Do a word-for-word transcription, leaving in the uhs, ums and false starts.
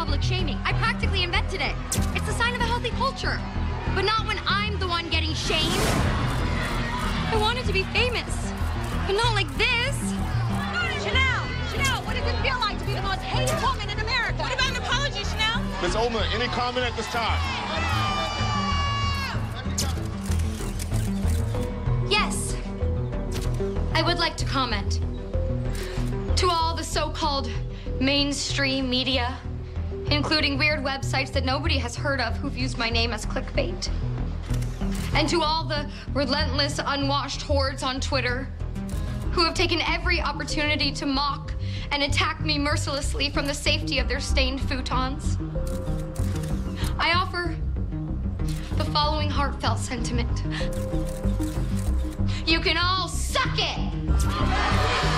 public shaming. I practically invented it. It's the sign of a healthy culture. But not when I'm the one getting shamed. I wanted to be famous, but not like this. Chanel, Chanel, what does it feel like to be the most hated woman in America? What about an apology, Chanel? Miz Ullman, any comment at this time? Yes, I would like to comment. To all the so-called mainstream media, including weird websites that nobody has heard of who've used my name as clickbait. And to all the relentless, unwashed hordes on Twitter who have taken every opportunity to mock and attack me mercilessly from the safety of their stained futons, I offer the following heartfelt sentiment. You can all suck it!